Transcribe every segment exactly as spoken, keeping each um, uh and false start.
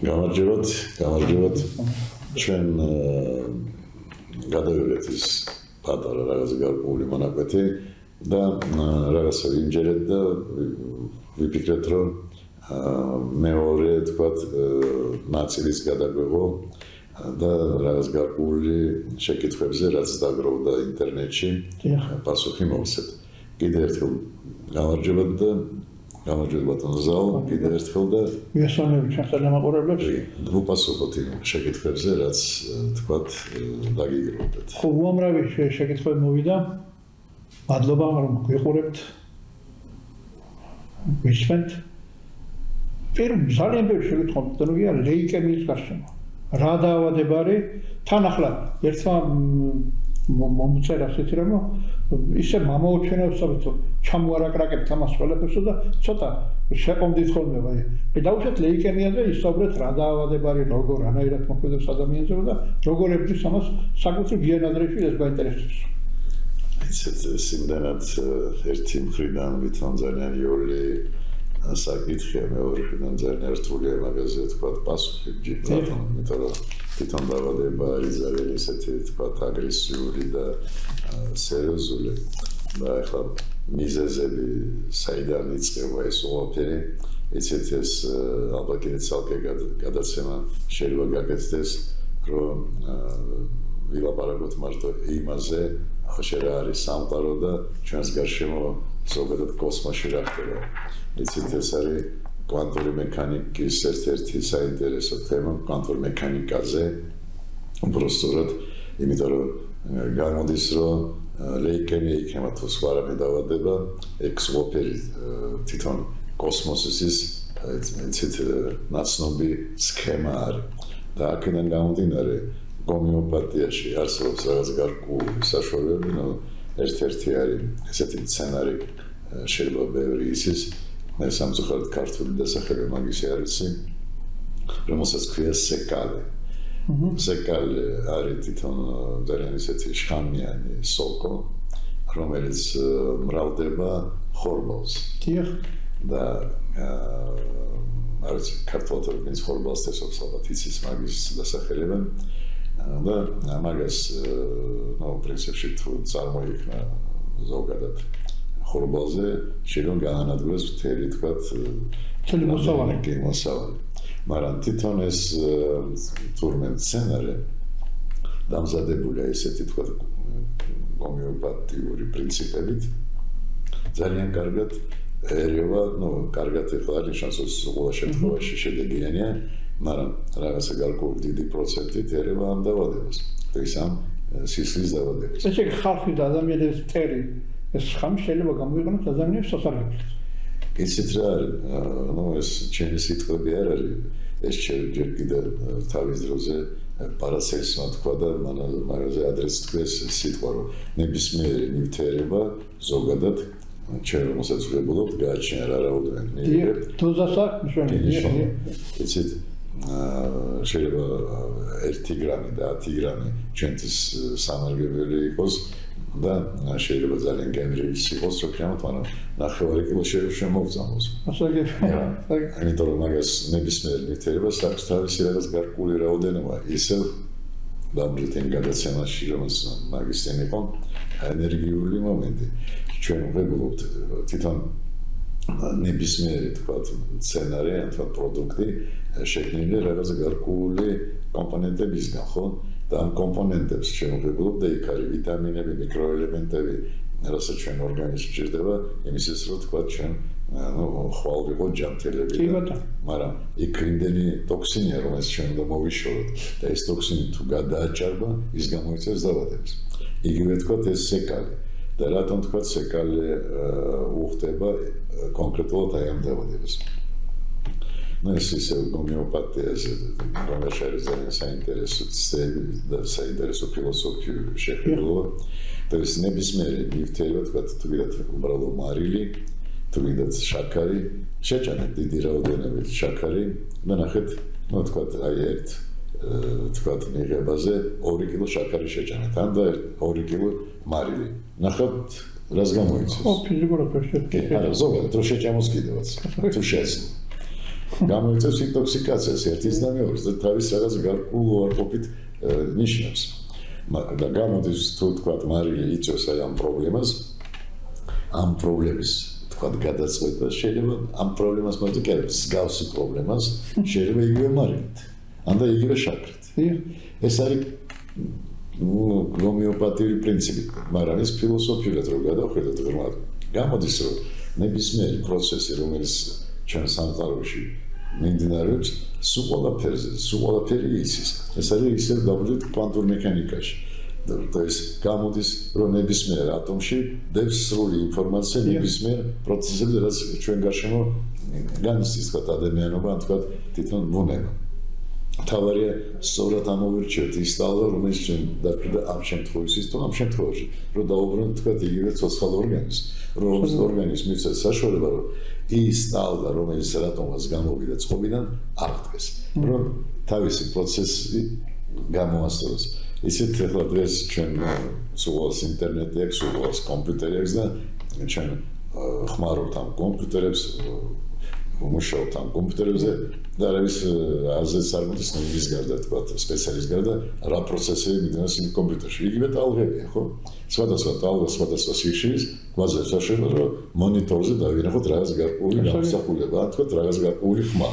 გამარჯობათ, გამარჯობათ. ჩვენ გადავიღეთ ის პატარა რაღაცა გარკვეული მონაკვეთი და რაღაცა ვიმჯერეთ და ვიფიქრეთ, რომ მეორე თქვათ ნაწილის გადაგვეღო და რაღაც გარკვეული შეკითხვებზე, რაც დაგროვდა ინტერნეტში, პასუხი მოვცეთ. კიდევ ერთხელ გამარჯობათ და გამარჯობათ ბატონო ზაო, კიდევ ერთხელ და მესამეები ჩვენ ხელმაყურებლებს. ვუპასუხოთ იმ შეკითხვებზე, რაც თქვათ დაგიგროვდეთ. ხო, უამრავი შეკითხვები მოვიდა. მადლობა, რომ გვიყურებთ. ვისმენთ. პირველ ძალიან ბევრი შეკითხვა მოგია ლეიკემიის გარშემო. რა დაავადება არის? თან ახლა ერთმა მომწერა ასეთი რომ ისე მომაუჩენავს საბუთო ჩამოარაკრაკებთ ამას ყველაფერსო და ცოტა შეყომდით ხოლმე ვაი. დავუშვათ ლეიკემიაზე ისაუბრეთ რა დაავადება არის, როგორ ანაირად მოქმედებს ადამიანზე და როგორ ებრძვის ამას საკუთრივ გიენადრეში ეს გაინტერესებს. ისეთ სიმდანად ერთი მხრიდან ვითომ ძალიან იოლი საკითხია, მეორე მხრიდან ძალიან რთულია მაგაზე თქვათ პასუხი ჯიბლად, იმიტომ რომ თვითონ დაავადება არის ძალიან ისეთი თქვათ აგრესიული და სერიოზული და ახლა მიზეზები საიდან იწყება ეს ყველაფერი, იცით ეს ალბათ კიდე ცალკე გადაცემა შეიძლება გაკეთდეს, რომ ვილაპარაკოთ მარტო იმაზე, ხშირ არის სამყარო და ჩვენს გარშემო ზოგადად კოსმოსში რა ხდება. იცით ეს არის კვანტური მექანიკის ერთ-ერთი საინტერესო თემა, კვანტურ მექანიკაზე. უბრალოდ, იმიტომ რომ გამოდის, რომ ლეიკემია იქნება თუ სხვა რამე დაავადება, ეს ყველაფერი თვითონ კოსმოსის იცით ნაცნობი სქემა არის. და აქედან გამომდინარე, გომეოპათიაში არსებობს რაღაც გარკვეული საშუალებები, ნუ ერთ-ერთი არის ესეთი სცენარი შეიძლება ბევრი ისის მე სამწუხაროდ ქართული დასახელება მაგისი არის, რომელსაც ქვია სეკალე. სეკალე არის თვითონ ძალიან ისეთი შხამიანი სოკო, რომელიც მრავლდება ხორბალს. დიახ. და არის ქართულად ვინც ხორბალს տեսობს, ალბათ იცის მაგის დასახელება. და მაგას ნუ პრინციპში თუ წარმოიქმნა ზოგადად ხორბალზე შეიძლება განანადგუროს მთელი თქვათ მთელი მოსავალი. მოსავალი. მაგრამ თვითონ ეს თურმე სცენარი დამზადებულია ესეთი თქვათ გომეოპათიური პრინციპებით ძალიან კარგად ერევა, ნუ კარგად ეხლა ნიშნავს ყველა შემთხვევაში შედეგიანია, მაგრამ რაღაცა გარკვეული დიდი პროცენტით ერევა ამ დაავადებას. ეს ამ სისხლის დაავადებას. ესე ხალხი და ადამიანების წერი ეს ხამ შეიძლება გამოიყენოს ადამიანის სასარგებლოდ. იცით რა არის, ნუ ეს ჩემი სიტყვები არ არის, ეს ჯერ კიდე თავის დროზე პარაცელსმა თქვა და მაგაზე ადრეს თქვეს სიტყვა, რომ ნებისმიერი ნივთიერება ზოგადად ჩვენ რომელსაც ვებულობთ, გააჩნია რა რაოდენობით მიიღებთ. დოზასა მნიშვნელოვანია. იცით შეიძლება ერთი გრამი და ათი გრამი ჩვენთვის სამარგებელი იყოს და შეიძლება ძალიან გენერიის იყოს, რომ ქვემოთ, მაგრამ ნახევარი კილო შეიძლება შემოვწამოს. ასაგებია. ამიტომ რომ მაგას ნებისმიერ ნივთიერებას აქვს თავისი რაღაც გარკვეული რაოდენობა, ისევ დამბრითენ გადაცემაში, რომელსაც მაგის წინ იყო ენერგიული მომენტი. ჩვენ ვებულობთ თვითონ ნებისმიერი თქვათ სცენარი, ან თქვათ პროდუქტი შექმნილი რაღაც გარკვეული კომპონენტებისგან, ხო? და ამ კომპონენტებს ჩვენ ვებულობთ და იქ არის ვიტამინები, მიკროელემენტები, რასაც ჩვენ ორგანიზმში ჭირდება, იმისათვის რომ თქვათ ჩვენ ნუ ხვალ ვიყო ჯანმრთელები. მაგრამ იქ იმდენი ტოქსინია, რომელიც ჩვენ უნდა მოვიშოროთ და ეს ტოქსინი თუ გადააჭარბა, ის გამოიწვევს დაავადებას. იგივე თქვათ ეს სეკალე. და რატომ თქვათ სეკალე უხდება კონკრეტულად აი ამ დაავადებას. ნუ ეს ისე გომეოპათიაზე რომელშიც არის ძალიან საინტერესო და საინტერესო ფილოსოფიური შეხედულება. და ეს ნებისმიერი ნივთიერება თქვათ თუ გიდათ უბრალოდ მარილი, თუ გიდათ შაქარი, შეჭამეთ დიდი რაოდენობით შაქარი და ნახეთ, ნუ თქვათ აი ერთ თქვათ მიღებაზე ორი კილო შაქარი შეჭამეთ, ან და ორი კილო მარილი. ნახოთ რას გამოიწვევს. ო ფიზიკურად ვერ შეჭამს. არა, ზოგადად რო შეჭამოს კიდევაც. თუ შეეძლო. გამოიწვევს ინტოქსიკაციას ერთის და მეორეს და თავის რაღაც გარკვეულ უარყოფით ნიშნებს. და გამოდის თუ თქვა მარილი იწვევს აი ამ პრობლემას, ამ პრობლემის თქვა გადაწყვეტა შეიძლება ამ პრობლემას მოდი კი არა მსგავსი პრობლემას შეიძლება იგივე მარილით ან და იგივე შაქრით. ეს არის გომეოპათიური პრინციპი, მაგრამ ეს ფილოსოფიურად რო გადავხედოთ ღრმად, გამოდის რომ ნებისმიერი პროცესი, რომელიც ჩვენ სამყაროში მიმდინარეობს, სულ ყველაფერზე, სულ ყველაფერი იცის. ეს არის ისევ დავუძვით კვანტურ მექანიკაში. და ეს გამოდის რომ ნებისმიერ ატომში დევს სრული ინფორმაცია ნებისმიერ პროცესებზე, რაც ჩვენ გარშემო განიცდის თქვა ადამიანობა, ან თქვა თვითონ ბუნება. თავარია სწორად ამოვირჩევთ ის სტავლა, რომელიც ჩვენ დაგვიდა ამ შემთხვევაში, თუ ამ შემთხვევაში, რომ დაუბრუნდეთ თქვა იგივე ცოცხალ ორგანიზმს, რომ ორგანიზმი მიცეს საშუალება, რომ ის სტავლა, რომელიც რატომაც გამოვიდა წყობიდან, აღდგეს, რომ თავისი პროცესი გამოასწოროს. ისეთ ახლა დღეს ჩვენ სულს ინტერნეტი აქვს, სულს კომპიუტერი აქვს და ჩვენ ხმარობთ ამ კომპიუტერებს, მუშაობთ ამ კომპიუტერებზე და არის აზრს არ მოდის ის გარდა თქვა სპეციალისტ გარდა რა პროცესები მიმდინარეობს იმ კომპიუტერში. იგივე ტალღებია, ხო? სხვადასხვა ტალღა, სხვადასხვა სიხშირის გვაძლევს საშუალებას, რომ მონიტორზე დავინახოთ რაღაც გარკვეული გამოსახულება, ან თქვა რაღაც გარკვეული ხმა.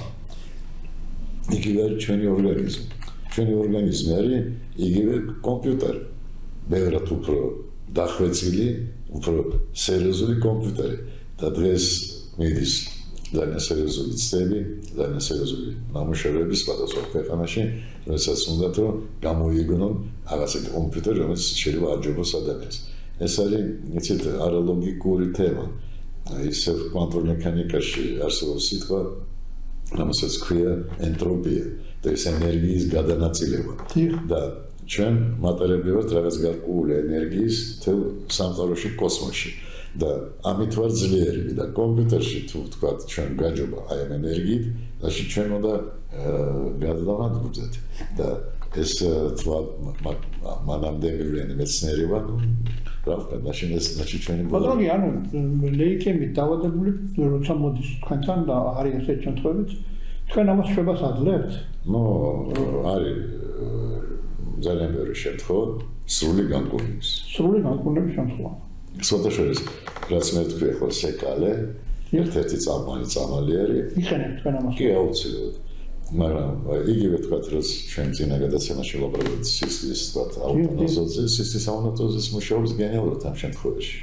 იგივე არის ჩვენი ორგანიზმი. ჩვენი ორგანიზმი არის იგივე კომპიუტერი. ბევრად უფრო დახვეწილი, უფრო სერიოზული კომპიუტერი. და დღეს მიდის ძალიან სერიოზული ცდები, ძალიან სერიოზული ნამუშევრები სხვადასხვა ქვეყანაში, რომელსაც უნდათ რომ გამოიგონონ რაღაცა კომპიუტერი, რომელიც შეიძლება აჯობოს ადამიანს. ეს არის იცით არალოგიკური თემა. ისევ კვანტურ მექანიკაში არსებობს სიტყვა, რომელსაც ქვია ენტროპია. და ეს ენერგიის გადანაწილება. და ჩვენ მატარებლები ვართ რაღაც გარკვეული ენერგიის თელ სამყაროში, კოსმოსში. და ამით ვარ ძლიერები და კომპიუტერში თუ თქვა ჩვენ გაჯობა აი ამ ენერგიით, რაში ჩვენ უნდა გადავანადგურდეთ. და ეს თქვა მანამდე მივლენი მეცნიერება, რა ვქნა, მაშინ ეს მაშინ ჩვენი ბოლომი ანუ ლეიკემით დავადებული როცა მოდის თქვენთან და არის ესეთ შემთხვევებიც თქვენ ამას შვებას აძლევთ? ნო, არის ძალიან ბევრი შემთხვევა სრული განკურნების. სრული განკურნების შემთხვევა. სხვადასხვა რაც მე თქვი ახლა სეკალე, ერთ-ერთი წამალი წამალი არის. იყენებთ თქვენ ამას? კი, აუცილებლად. მაგრამ იგივე თქვათ, რომ ჩვენ წინა გადაცემაში ვლაპარაკობთ სისხლის თქვათ აუტონაზოზე, სისხლის აუტონაზოზე მუშაობს გენიალურად ამ შემთხვევაში.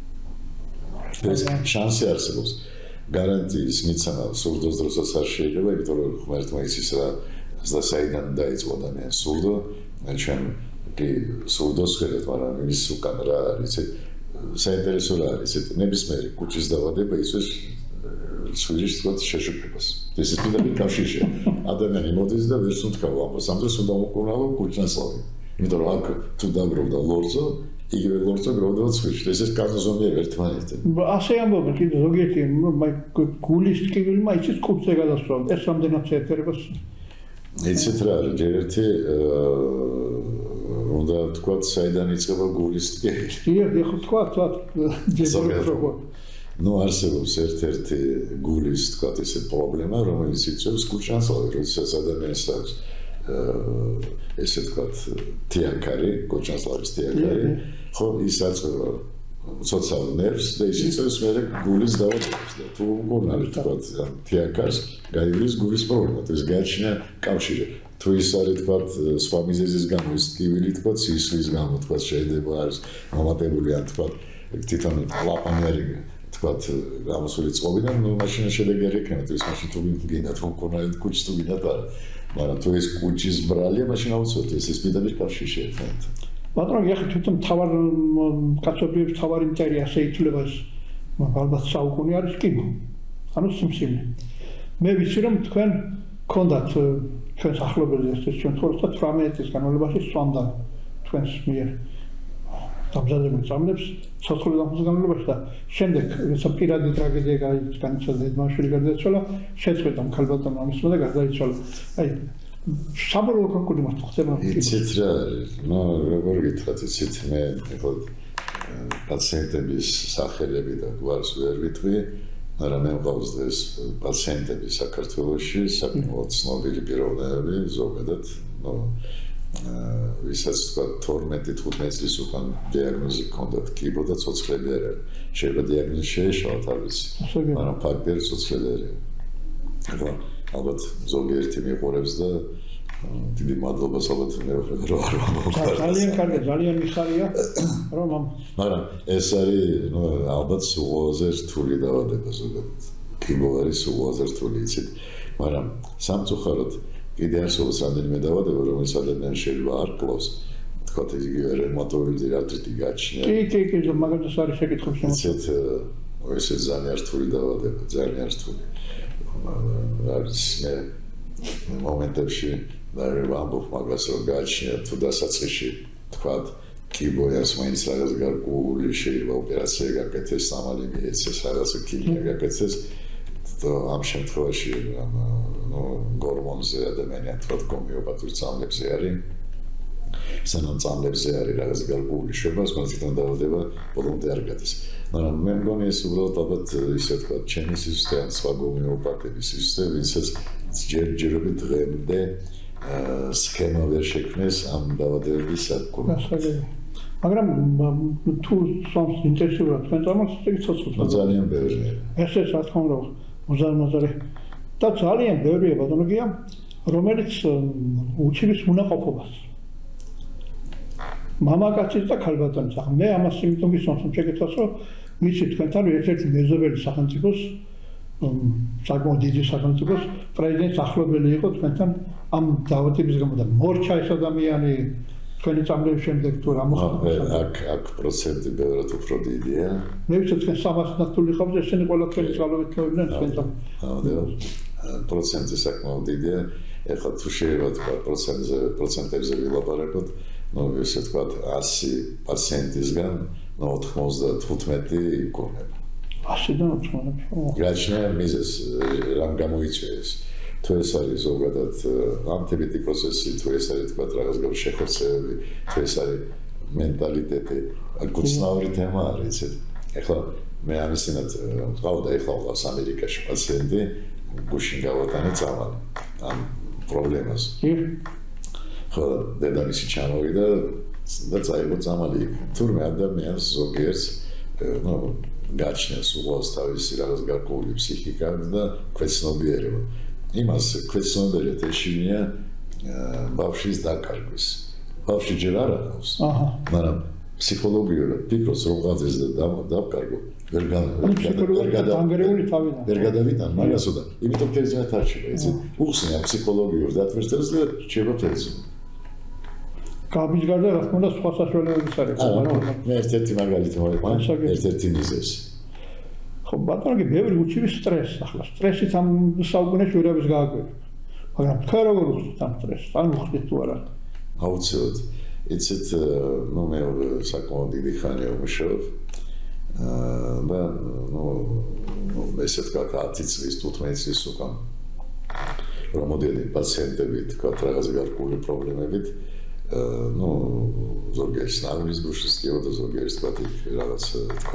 ეს შანსი არსებობს. გარანტიის მიცემა სურდოს დროსაც არ შეიძლება, იმიტომ რომ ღმერთმა იცის რა და საიდან დაიწყო ადამიანის სურდო, ჩვენ კი სურდოს ხედავთ, მაგრამ ის უკან რა არის, საინტერესო რა არის, ნებისმიერი კუჭის დავადება იწვევს ცვილის თქვა შეშუპებას. ეს ის პირდაპირ კავშირია. ადამიანი მოდის და ვერც უთქავ ამას, ამ დროს უნდა უკუნავო კუჭნასლავი. იმიტომ რომ აქ თუ დაგროვდა ლორწო, იგივე ლორწო გროვდება ცვილში. ეს ეს კანონზომია ერთმანეთთან. ასე ამბობენ კიდე ზოგიერთი, გულის ტკივილმა იცის კუჭზე გადასვლა. ეს რამდენად შეეთერებას? იცით რა არის, ჯერ ერთი უნდა თქვა საიდან იწყება გულის ტკივილი. კი, ხო თქვა, თქვა. ჯერ ნუ არსებობს ერთ-ერთი გულის თქვა ესე პრობლემა, რომელიც იწვევს კუჭნასლავი, როდესაც ადამიანს აქვს ესე თქვა თიაქარი, კუჭნასლავის თიაქარი, ხო ის აწვევა სოციალურ ნერვს და ის იწვევს მე გულის დაავადებას და თუ უკუნავ თქვა თიაქარს, გაივლის გულის პრობლემა, ეს გააჩნია კავშირი. თუ ის არის თქვა სხვა მიზეზის გამო ის ტკივილი თქვა სისხლის გამო თქვა შეიძლება არის მომატებული ან თქვა თვითონ კლაპანი არის თქვა გამოსული წყობიდან, ნუ მაშინ შედეგი არ იქნება, ის მაშინ თუ გინდათ უკუნავთ კუჭს თუ გინდათ არა. მაგრამ თუ ეს კუჭის ბრალია, მაშინ აუცილებლად ეს ის პირდაპირ კავშირი შეეცვალათ. ბატონო, ეხლა თვითონ თავარ კაცობრიობის თავარი მტერი ასე ითვლება ეს ალბათ საუკუნე არის კინო. ანუ სიმსივნე. მე ვიცი რომ თქვენ გქონდათ ჩვენს ახლობელზე ეს შემთხვევა თვრამეტი წლის განმავლობაში სვამდა თქვენს მიერ დამზადებულ წამლებს სოციალური დამხობის განმავლობაში და შემდეგ ეს პირადი ტრაგედია განიცადა დედმაშვილი გარდაიცვალა, შეწყვეტა ქალბატონმა ამისმა და გარდაიცვალა. აი საბოლოო კონკურსი მას ხდება. იცით რა არის? ნუ როგორ გითხრათ, იცით მე ახლა პაციენტების სახელები და გვარს ვერ ვიტყვი, მაგრამ მე მყავს ეს პაციენტები საქართველოში, საკმაოდ ცნობილი პიროვნებები, ზოგადად, ну, ვისაც თქვა თორმეტი თხუთმეტი წლის უკან დიაგნოზი ჰქონდათ კიბო და ცოცხლები არ არის. შეიძლება დიაგნოზი შეეშალათ არის, მაგრამ ფაქტია ცოცხლები არ არის. ახლა ალბათ ზოგიერთი მიყურებს და დიდი მადლობას ალბათ მე რო არ ვამბობ. ძალიან კარგი, ძალიან მიხარია, რომ ამ მაგრამ ეს არის, ну, ალბათ სულოზე რთული დაავადება ზოგადად. კიბო არის სულოზე რთული, იცით, მაგრამ სამწუხაროდ კიდე არსებობს რამდენიმე დაავადება, რომელიც ადამიანს შეიძლება არ კლავს. თქვათ იგივე რევმატოიდი არტრიტი გაჩნია. კი, კი, კი, მაგალითად არის შეკითხები შემოწმებული. ეს ეს ძალიან რთული დაავადება, ძალიან რთული. არის მე მომენტებში და ვამბობ მაგას რომ გაჩნია თუ დასაწყისში თქვათ კიბოიას მაინც რაღაც გარკვეული შეიძლება ოპერაცია გაკეთდეს, სამალი მიეცეს, რაღაცა ქიმია გაკეთდეს. ამ შემთხვევაში ну გორმონზე ადამიანია თქვათ გომეოპათურ წამლებზე არის სანამ წამლებზე არის რაღაც გარკვეული შვება, მაგრამ თვითონ დაავადება ბოლომდე არ გადის. მაგრამ მე მგონი ეს უბრალოდ ალბათ ისე თქვათ ჩემი სისტემა ან სხვა გომეოპათების სისტემა, ვისაც ჯერჯერობით დღემდე სქემა ვერ შექმნეს ამ დაავადებების საკურთხევად. მაგრამ თუ სამ ინტენსიურად თქვენ წამოწევთ ცოცხლს. ძალიან ბევრია. ესეც რა თქმა უნდა მოზარმაზარი და ძალიან ბევრია ბატონოგია, რომელიც უჩივის უნაყოფობას. მამაკაცის და ქალბატონის. ახლა მე ამას იმიტომ ვისვამს შეკითხვას, რომ ვიცი თქვენთან ერთ-ერთი მეზობელი სახელმწიფოს საკმაოდ დიდი სახელმწიფოს პრეზიდენტის ახლობელი იყო თქვენთან ამ დაავადების გამო და მორჩა ეს ადამიანი თქვენი წამლების შემდეგ თუ რა მოხდა? აქ აქ პროცენტი ბევრად უფრო დიდია. მე ვიცი თქვენ სამას ნახტული ხავთ, ესენი ყველაფერი წყალობით თოვებდნენ თქვენთან. აა პროცენტი საკმაოდ დიდია. ეხლა თუ შეიძლება თქვა პროცენტზე პროცენტებზე ვილაპარაკოთ, ну, ესე თქვა ასი პაციენტისგან ოთხმოცდათხუთმეტი იქნება. ასიდან ოთხმოცდათხუთმეტი. გაჩნია მიზეს რამ გამოიწვია ეს. თუ ეს არის ზოგადად ამ თებითი პროცესი, თუ ეს არის თქვა რაღაც გარ შეხორცევები, თუ ეს არის მენტალიტეტი, გუცნაური თემა არის, იცით. ეხლა მე ამისინად ყავდა ეხლა ყავს ამერიკაში პაციენტი, გუშინ გავატანე წამალი ამ პრობლემას. ხო, დედამისი ჩამოვიდა და წაიღო წამალი. თურმე ადამიანს ზოგიერთს, ну, გაჩნიას უყავს თავისი რაღაც გარკვეული ფსიქიკა და ქვეცნობიერება. იმას ქვეცნობიერად ეშინია ბავშვის დაკარგვის. ბავშვი ჯერ არ აქვს, მაგრამ ფსიქოლოგიურად ფიქრობს რომ ყაძეს და დაკარგო ვერ განგრეული თავიდან. ვერ გადავიდან მაგასო და იმიტომ ფერზეა თარჩება, იცით? უხსნია ფსიქოლოგიურ დათვერთებს და რჩება ფერზე. კაბის გარდა რა თქმა უნდა სხვა საშუალებებიც არის. მე ერთ-ერთი მაგალითი მოვიყვან, ერთ-ერთი მიზეზი. ხო, ბატონო, ბევრი უჩივი სტრესს, ახლა სტრესით ამ საუკუნეში ვერავის გააგვირება. მაგრამ თქვენ როგორ უხდით ამ სტრესს? ან უხდით თუ არა? აუცილებლად. იცით, ну, მე საკმაოდ დიდი ხანია ვმუშაობ. და ну, ესე თქვა ათი წლის, თუთხმეტი წლის უკან რომ მოდიოდნენ პაციენტები, თქვა რაღაც გარკვეული პრობლემებით, ну, ზოგიერთს ნერვის გუშის კი და ზოგიერთს თქვა რაღაც თქვა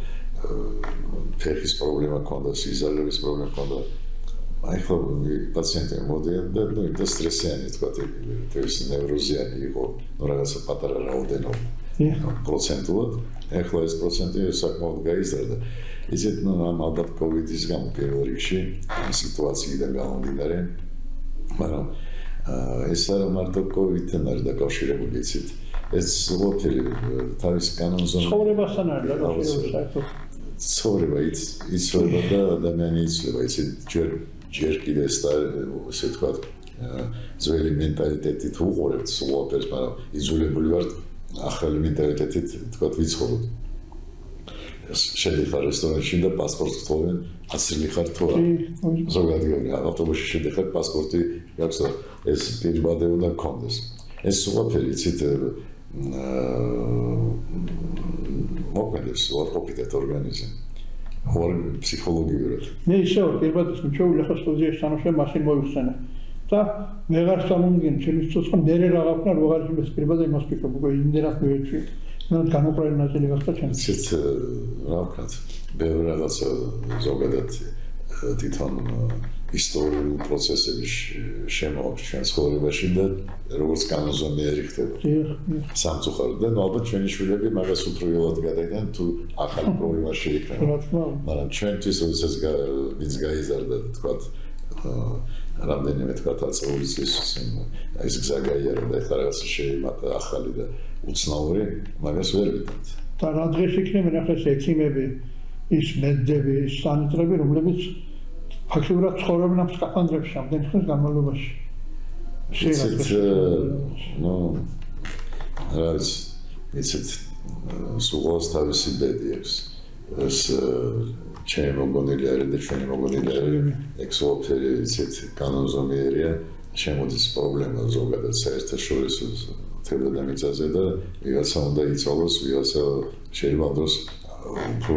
ფეხის პრობლემა ჰქონდა, სიზარების პრობლემა ჰქონდა. აი ხო პაციენტები მოდიან და ну, და სტრესიანი თქვა ეს ნევროზიანი იყო, ну, რაღაცა პატარა რაოდენობა. პროცენტულად. ეხლა ეს პროცენტი საკმაოდ გაიზარდა. იცით, ну, ამ ალბათ კოვიდის გამო პირველ რიგში ამ სიტუაციიდან გამომდინარე, მაგრამ ეს არა მარტო კოვიდთან არის დაკავშირებული, იცით. ეს ყველაფერი თავის კანონზომი ცხოვრებასთან არის დაკავშირებული საერთოდ. ცხოვრება იცვლება და ადამიანი იცვლება, იცით, ჯერ ჯერ კიდე ეს ესე თქვა ძველი მენტალიტეტი თუ უყურებთ ყველაფერს, მაგრამ იძულებული ვართ ახალი მენტალიტეტით თქვა ვიცხოვროთ. შედიხარ რესტორანში და პასპორტს გთხოვენ, აცილი ხარ თუ არა. ზოგადად ავტობუსში შედიხარ, პასპორტი გაქვს და ეს პირბადე უნდა გქონდეს. ეს ყველაფერი იცით მოქმედებს უარყოფითად ორგანიზმი. ორ ფსიქოლოგიურად. მე ისევ პირბადეს მიჩვეული ახლა სტუდიაში თანხმობ მაშინ მოიხსენე. და მეღარ სამომგენ ჩემი ცოცხლ მერე რა გაქვნა როგორ ის პირბადე იმას ფიქრობ, უკვე იმდენად მივეჩვი. ნუ განუყრელი ნაწილი გახდა ჩემს. ისიც რა ვქნათ, ბევრი რაღაცა ზოგადად თვითონ ისტორიული პროცესების შემოაქვს ჩვენს ცხოვრებაში და როგორც კანონზომიერი ხდება. სამწუხაროდ და ალბათ ჩვენი შვილები მაგას უფრო ველად გადაიდან თუ ახალი პრობლემა შეიქმნება. მაგრამ ჩვენთვის როდესაც ვინც გაიზარდა თქვათ რამდენიმე თქვათ ათეული წლის ეს გზა გაიარა და ეხლა რაღაცა შეიმატა ახალი და უცნაური მაგას ვერ ვიტანთ. და რა დღეს იქნებიან ახლა ეს ექიმები, ის მედდები, ის სანიტრები, რომლებიც ფაქტობრივად ცხოვრობენ ამ სკაფანდრებში ამდენი ხნის განმავლობაში. ისეთ ნუ რაც ისეთ სულ თავისი ბედი აქვს. ეს ჩემი მოგონილი არის და ჩვენი მოგონილი არის ექსოპერი ისეთ კანონზომიერია შემოდის პრობლემა ზოგადად საერთაშორისო თებერვალზე და ვიღაცა უნდა იცვალოს, ვიღაცა შეიძლება დროს უფრო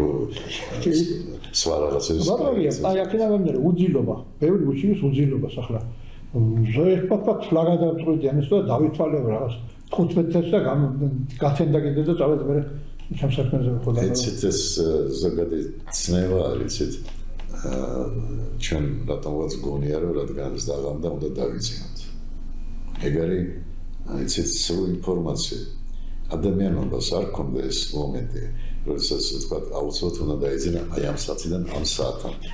სხვა რაღაცებს. აი აქედან გამომდინარე უძილობა, ბევრი უჩივის უძილობას ახლა. ზოერფაკად ფლაგადავწყვეტიან ეს და დავითვალებ რაღაც თხუთმეტ წელს და გაცენდა კიდე და წავედი მე სამსახურზე ვიყოდა. ეცეთ ეს ზოგადი ცნება არის ეცეთ ჩვენ რატომღაც გონია რომ რადგან ეს დაღამდა უნდა დავიცინოთ. ეგ არის ეცეთ სრული ინფორმაცია. ადამიანობას არ ქონდა ეს მომენტი, როდესაც თქვა აუცილებლად უნდა დაიძინა აი ამ საათიდან ამ საათამდე.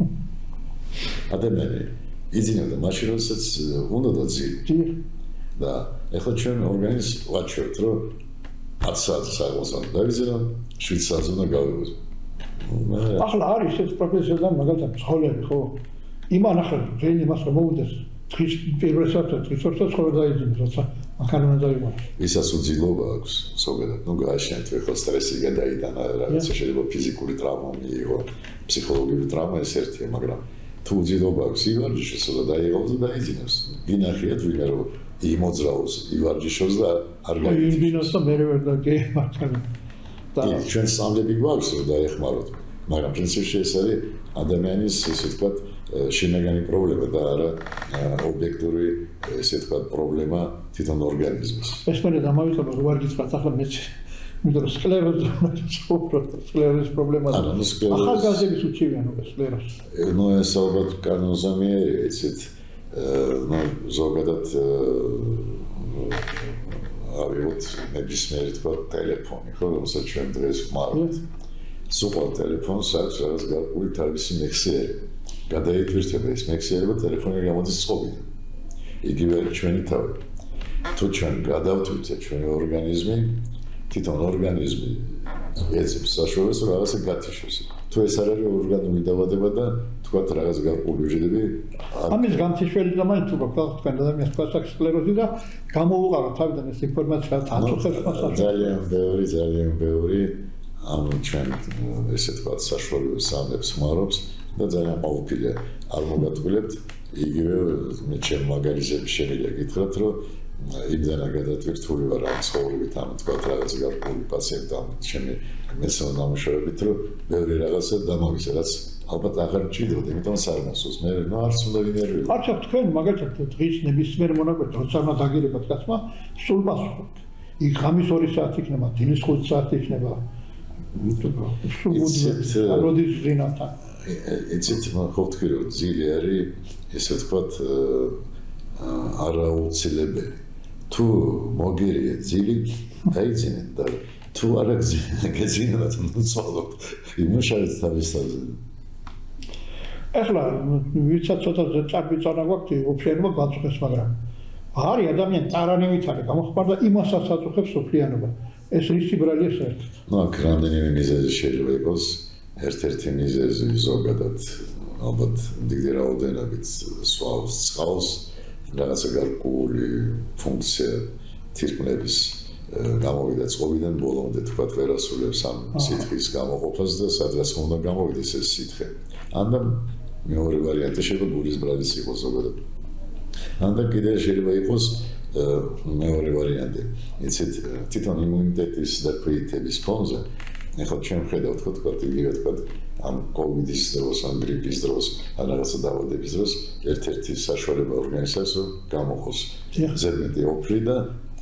ადამიანი იძინებდა მაშინ როდესაც უნდა დაძინა. და ეხლა ჩვენ ორგანიზმს ვაჩვევთ რომ ათი საათი საღამოს დავიძინო, შვიდ საათზე უნდა გავიღვიძო. ახლა არის ეს პროფესია და მაგალითად ცხოველები ხო? იმან ახლა რეინი მას მომუდეს თხის პირველ საათზე თხის ორსა ცხოვრ დაიძინოს, როცა ახლა უნდა დაიმაროს. ვისაც უძილობა აქვს, ზოგადად, ნუ გააშენთ ეხლა სტრესი გადაიტანა, რაღაცა შეიძლება ფიზიკური ტრავმა მიიღო, ფსიქოლოგიური ტრავმა ეს ერთია, მაგრამ თუ უძილობა აქვს, ივარჯიშოს და დაიღალოს და დაიძინოს. გინახიათ ვინმე რომ იმოძრაოს, ივარჯიშოს და არ გაიგებს. იმბინოს და მე ვერ დაგე მართალი. და ჩვენ სამლები გვაქვს რომ დაეხმაროთ, მაგრამ პრინციპში ეს არის ადამიანის ესე ვთქვათ შინაგანი პრობლემა და არა ობიექტური ესე ვთქვათ პრობლემა თვითონ ორგანიზმის. ეს მე დამავიწყებ რომ არ გიწყათ ახლა მეც იმიტომ რომ სკლეროზი უბრალოდ სკლეროზის პრობლემა და ახალგაზრდების უჩივიანობა სკლეროზი. ნუ ეს ალბათ კანონზომიერი ესეთ ნუ ზოგადად ავიღოთ ნებისმიერი თქვა ტელეფონი, ხო, რომელსაც ჩვენ დღეს ვმართ. სულ ტელეფონს აქვს რაღაც გარკვეული თავისი მეხსიერება. გადაიტვირთება ეს მეხსიერება ტელეფონი გამოდის წყობიდან. იგივე ჩვენი თავი. თუ ჩვენ გადავტვირთეთ ჩვენი ორგანიზმი, თვითონ ორგანიზმი ეძებს საშუალებას რომ რაღაცა გათიშოს. თუ ეს არ არის ორგანული დაავადება და თქვათ რაღაც გარკვეული უჯრედები ამის განთიშველი დამაინც თუ გქონდა თქვენ ადამიანს თქვათ სკლეროზი და გამოუყარა თავიდან ეს ინფორმაცია თანხმობს მასა ძალიან ბევრი ძალიან ბევრი ამ ჩვენ ესე თქვათ საშუალო სამებს მარობს და ძალიან ყოველფერია არ მოგატყულებთ იგივე მე ჩემ მაგალითებს შემიძლია გითხრათ რომ იმდანა გადატვირთული ვარ ამ ცხოვრებით ამ თქვათ რაღაც გარკვეული პაციენტთან ჩემი მესამე ნამუშევრებით რომ ბევრი რაღაცა დამავიწყე რაც ალბათ აღარ მჭირდება იმიტომ სარმოსოს მე ნუ არც უნდა ვინერვიო არც აქ თქვენ მაგალითად დღის ნებისმიერ მონაკვეთზე როცა უნდა დაგირებათ კაცმა სულ პასუხობთ იქ ღამის ორი საათი იქნება დილის ხუთი საათი იქნება როდის ზინათან ეცეთ მოხდქვი რომ ძილი არის ესე ვთქვათ არაუცილებელი თუ მოგერია ძილი დაიძინეთ და თუ არ გეძინოთ მოწვალოთ იმუშავეთ თავისთავად ეხლა ვიცით ცოტა წარბი წანა გვაქვს ოფშენობა გაწუხეს მაგრამ არის ადამიანი ტარანივით არის გამოხმარდა იმასაც აწუხებს ოფლიანობა ეს რისი ბრალია საერთოდ ნუ აქ რამდენიმე მიზეზი შეიძლება იყოს ერთ-ერთი მიზეზი ზოგადად ალბათ დიდი რაოდენობით სვავს წყალს რაღაცა გარკვეული ფუნქცია თირკმლების გამოვიდა წყობიდან ბოლომდე თქვა ვერასრულებს ამ სითხის გამოყოფას და სადღაც უნდა გამოვიდეს ეს სითხე. ანდა მეორე ვარიანტი შეიძლება გულის ბრალის იყოს ზოგადად. ანდა კიდე შეიძლება იყოს მეორე ვარიანტი. იცით თვითონ იმუნიტეტის დაქვეითების ფონზე ეხლა ჩვენ ხედავთ თქვა იგივე თქვა ამ კოვიდის დროს, ამ გრიპის დროს, ან რაღაცა დაავადების დროს ერთ-ერთი საშუალება ორგანიზებას რომ გამოხოს ზედმეტი ოფრი და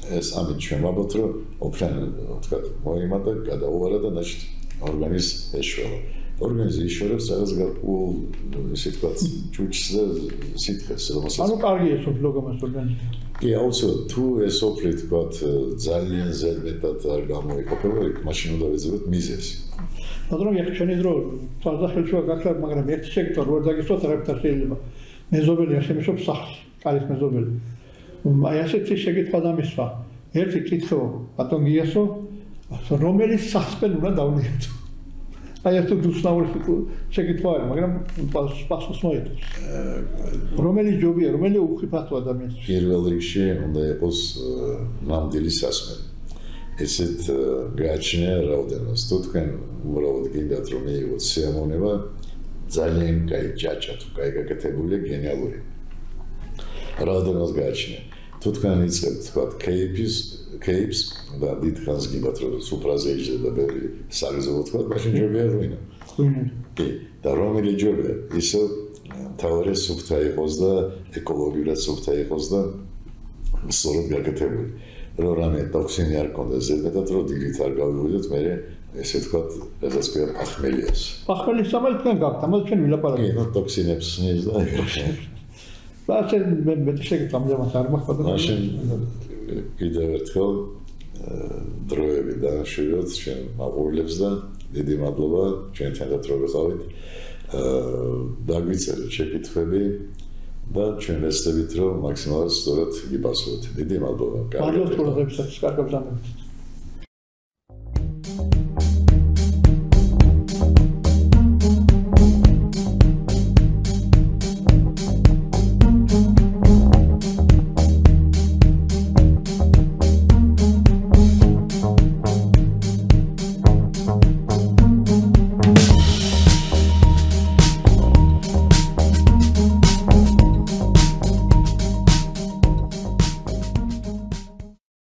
ეს ამით ჩვენ ვაბოთ რომ ოფლაინ თქვა მოიმატა გადაუვარა და ნაშტ ორგანიზმს ეშველა ორგანიზმი იშორებს რაღაც გარკვეულ ისე თქვა ჭუჭს და სითხეს რომელსაც ანუ კარგი ეს ოფლოგამას ორგანიზმი კი აუცილებლად თუ ეს ოფლი თქვა ძალიან ზედმეტად არ გამოიყოფება იქ მაშინ უნდა ვეძებოთ მიზეზი მაგრამ ეხლა ჩვენი დრო საზახელშუა გაქრა მაგრამ ერთ სექტორ ვერ დაგისვათ რაფთა შეიძლება მეზობელი ასემიშობს სახლს კალის მეზობელი აი ასეთი შეკითხვა დამისვა ერთი კითხო ბატონ გიასო რომელიც სახსპენ უნდა დავლიოთ აი ეს დუსნაური შეკითხვა არის მაგრამ პასუხს მოიწევს რომელიც ჯობია რომელიც უხიფათო ადამიანს პირველ რიგში უნდა იყოს ნამდვილი სასმელი ესეთ გააჩნია რაოდენობას თუ თქვენ უბრალოდ გინდათ რომ მიიღოთ სიამოვნება ძალიან კაი ჯაჭა თუ კაი გაკეთებულია გენიალური რაოდენობას გააჩნია თუ თქვენ იწყებთ თქვა კეიპის კეიპს და დიდხანს გინდათ რომ სუფრაზე იჯდეთ და ბევრი საგზავნო თქვა მაშინ ჯობია ღვინო კი და რომელი ჯობია ისო თავარი სუფთა იყოს და ეკოლოგიურად სუფთა იყოს და სწორად გაკეთებული რომ რამე ტოქსინი არ კონდეს ზედმეტად რომ დილით არ გავივიდოთ მე ესე ვთქვათ რასაც ქვია პახმელიას პახმელის სამალ თქვენ გაქვთ ამას ჩვენ ვილაპარაკებთ კი ნუ ტოქსინებს ნის და და ასე მე შეგეძლო ამჟამად არ მაქვს და მაშინ კიდევ ერთხელ დროები დააშვიროთ ჩვენ მაყურებლებს და დიდი მადლობა ჩვენთან დრო ვიყავით დაგვიწერეთ შეკითხვები და ჩვენ ვეცდებით რომ მაქსიმალურად სწორად გიპასუხოთ დიდი მადლობა მადლობა თურმე კარგად დამეგდით